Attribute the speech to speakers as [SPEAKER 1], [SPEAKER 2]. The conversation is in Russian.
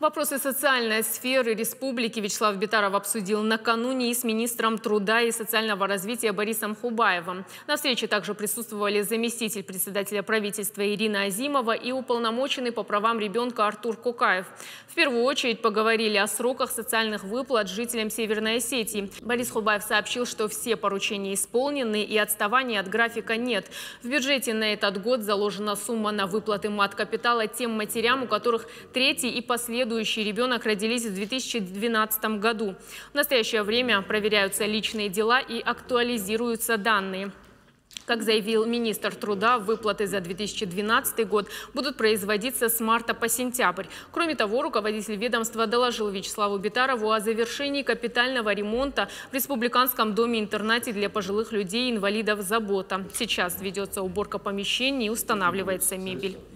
[SPEAKER 1] Вопросы социальной сферы республики Вячеслав Битаров обсудил накануне и с министром труда и социального развития Борисом Хубаевым. На встрече также присутствовали заместитель председателя правительства Ирина Азимова и уполномоченный по правам ребенка Артур Кукаев. В первую очередь поговорили о сроках социальных выплат жителям Северной Осетии. Борис Хубаев сообщил, что все поручения исполнены и отставания от графика нет. В бюджете на этот год заложена сумма на выплаты мат-капитала тем матерям, у которых третий и последующий ребенок родились в 2012 году. В настоящее время проверяются личные дела и актуализируются данные. Как заявил министр труда, выплаты за 2012 год будут производиться с марта по сентябрь. Кроме того, руководитель ведомства доложил Вячеславу Битарову о завершении капитального ремонта в республиканском доме-интернате для пожилых людей и инвалидов «Забота». Сейчас ведется уборка помещений и устанавливается мебель.